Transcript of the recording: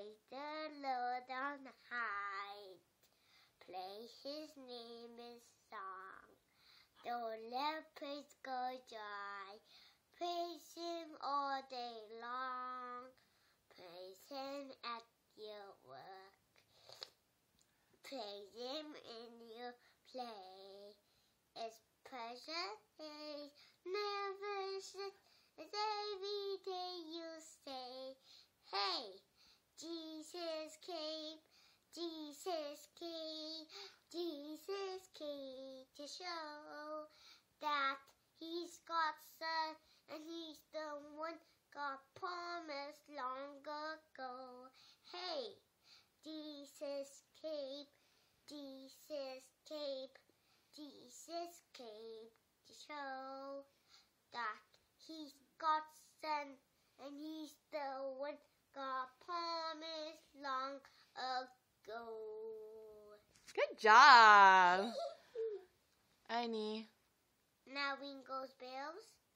Praise the Lord on high. Play his name in song. Don't let praise go dry. Praise him all day long. Praise him at your work. Praise him in your play. It's precious days, never cease. It's every day you say, hey, Jesus came, Jesus came, Jesus came to show that he's God's son and he's the one God promised long ago. Hey, Jesus came, Jesus came, Jesus came to show that he's God's son and he's the one God promised long ago. Good job. Annie. Now ring goes bells.